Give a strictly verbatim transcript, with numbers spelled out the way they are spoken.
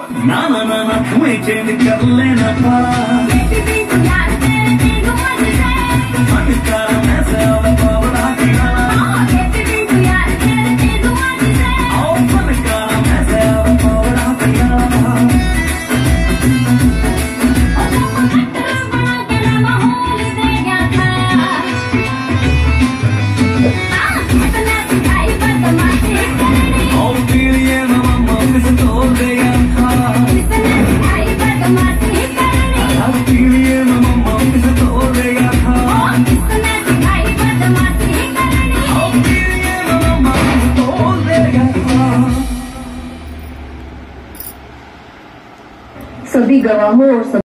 ना ना ना ना तुम्हें चेंज कर लेना पारा सभी गवाहों और